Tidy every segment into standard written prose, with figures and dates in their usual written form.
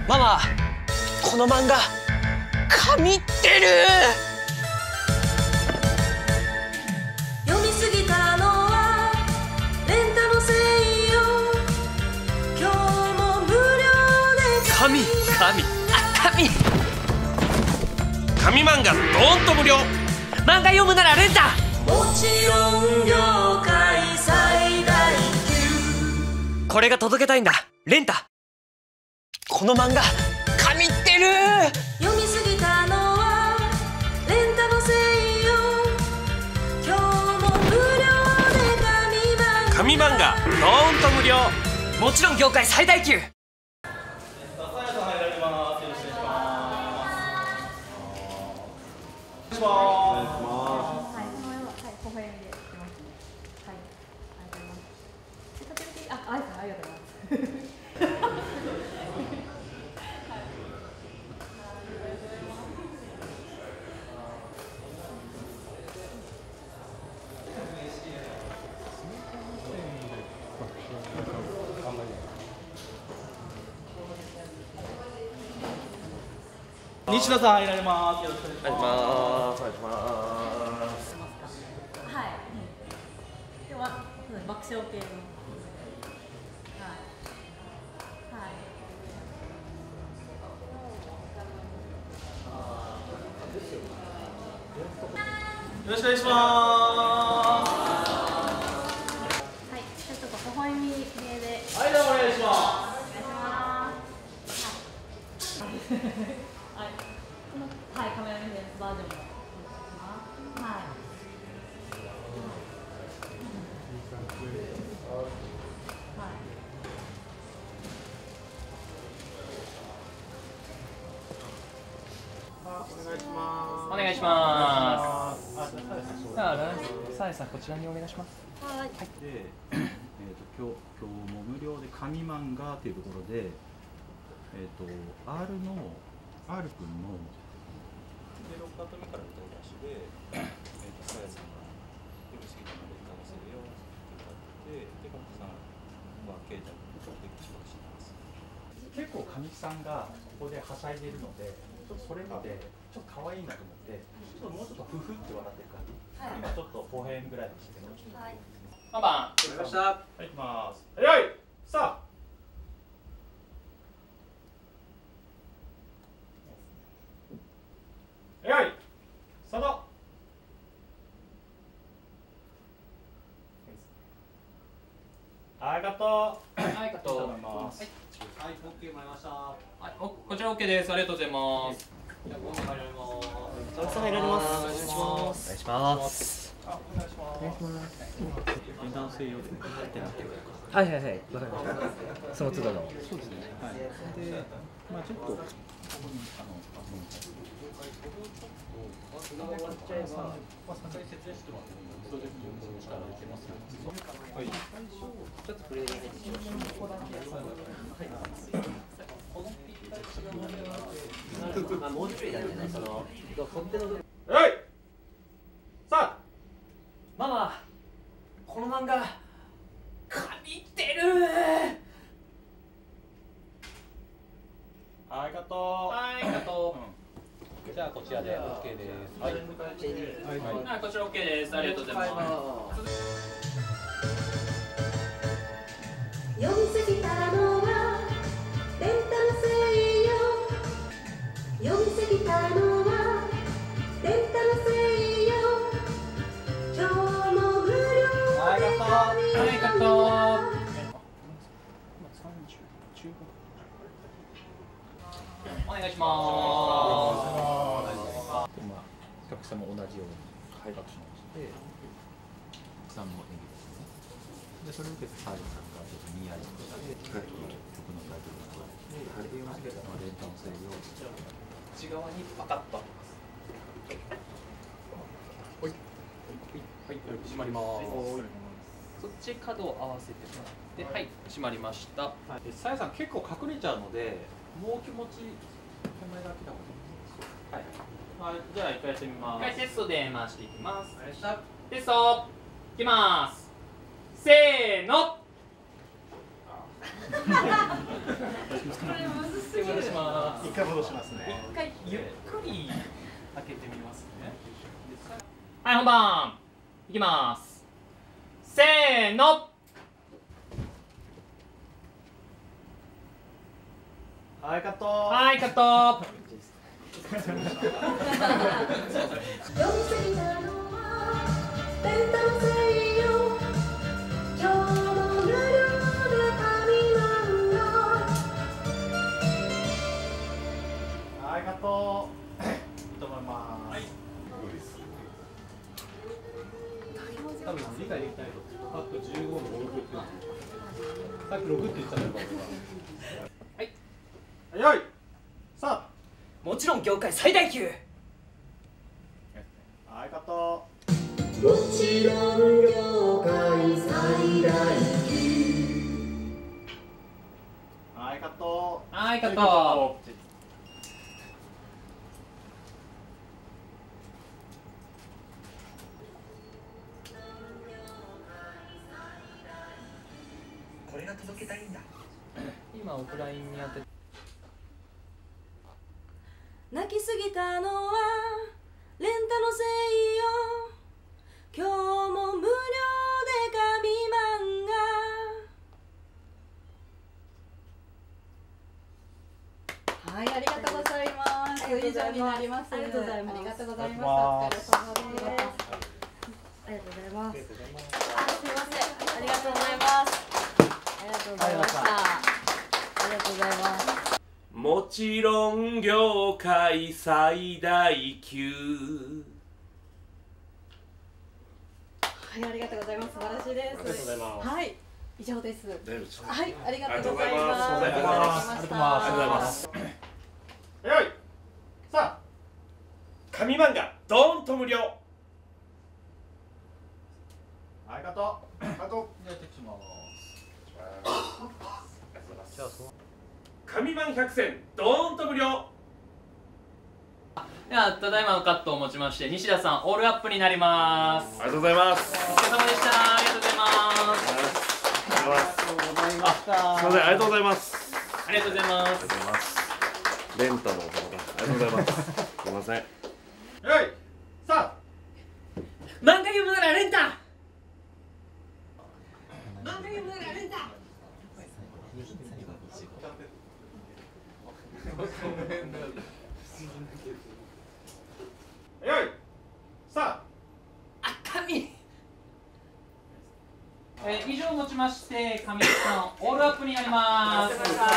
ママ、この漫画神ってる。 読みすぎたのはレンタのせいよ。今日も無料で神紙漫画どーんと無料。 漫画読むならレンタ。 もちろん業界最大級。 これが届けたいんだ。レンタ。この漫画神ってる。 読みすぎたのはレンタのせいよ。今日も無料で紙漫画どーんと無料。 もちろん業界最大級。 西田さん入られます。よろしくお願いします。 はい。では爆笑系の。 よろしくお願いします。 はい。じゃあちょっと微笑み系で。 はい、どうもお願いします。 はい。このカメラ目線バージョンも。はい。 お願いします。さあ、サエさん、こちらにお願いします。 はい。 で、今日も無料で紙漫画というところで、R 君ので6カット目から歌い出しで、サヤさんが読みすぎたので歌わせるよって歌って、で、カットさんは携帯で口パクしてます。結構神木さんがここではしゃいでるので、ちょっとそれまでちょっと可愛いなと思って、もうちょっとフフって笑ってる感じ。今ちょっとポヘンぐらいでしてる。 はい。 パパン。 わかりました。はい、行きます。はい、さあ。はい、スタート。はい、カット。 はい、カット。 はい、OK もらいました。ははい、こちら OK です。ありがとうございます。 い、じゃあ、今度入られます。 たくさん入られます。お願いします。 あ、お願いします。お願いします。男性用で入ってなくて。 はいはいはい、わかりました。その都度の。 そうですね。はい。で、まあちょっとここに説明してもらってプロジェクトをしたらいけます。はい。 ちょっとプレイヤーでしましょう。もうちょいだね、その取っ手の部分。 はい。さあ。 ママ、この漫画神ってる。 はい、カット。 はい、カット。 じゃあこちらで OK です。はい。 はい、こちら OK です。ありがとうございます。 読みすぎたのはレンタのせいよ。読みすぎたのはレンタのせいよ。今日も無料ではい、カット。お願いします。 今、お客さんも同じように開発しまして、お客さんの演技ですね。で、それを受けて、サイさんがちょっとニヤリとして、曲のタイトルがあって、レンタの制御を内側にパカッと開けます。 はい、はい、閉まります。 そっち角を合わせてもらって、はい、閉まりました。 サイさん結構隠れちゃうので、もう気持ち手前だけだもんね。はい。じゃあ一回やってみます。 一回テストで回していきます。テストいきます。せーの。 これむずすぎ戻します。 一回戻しますね。 一回ゆっくり開けてみますね。はい、本番いきます。せーの。 はい、カット。 はい、カット。 読みすぎたのはレンタル専用今日も無料で紙漫画はい、カット。いいと思います。はい。多分理解できないと。カット15の5、6って。さっき6って言ってたのよ。はい。はい。さあ。 もちろん業界最大級。 はい、カット。 もちろん業界最大級はい、カット。 はい、カット。 これが届けたいんだ。 今オフラインにやって泣きすぎたのはレンタのせいよ今日も無料で紙漫画はい、ありがとうございます。以上になります。ありがとうございます。ありがとうございます。お疲れ様です。ありがとうございます。すみません。ありがとうございます。ありがとうございました。ありがとうございます。 もちろん業界最大級。 はい、ありがとうございます。素晴らしいです。 ありがとうございます。 はい、以上です。 大丈夫ですか。 はい、ありがとうございます。 ありがとうございます。 ありがとうございました。 ありがとうございます。 はい。さ紙漫画ドーンと無料。 あ。はい、カット。カット。じゃあ、チェックします。 紙漫100選ドーンと無料。 では、ただいまのカットをもちまして西田さんオールアップになります。 ありがとうございます。 お疲れ様でした。ありがとうございます。 すみません、ありがとうございます。 ありがとうございます。 レンタのおかげでありがとうございます。すみません。 はい。さ漫画読むならレンタ。漫画読むならレンタ。 あ。はい。さあ、紙。 以上をもちまして上地さんオールアップになります。お疲れ様でした。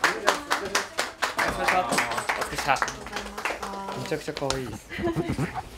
めちゃくちゃ可愛いです。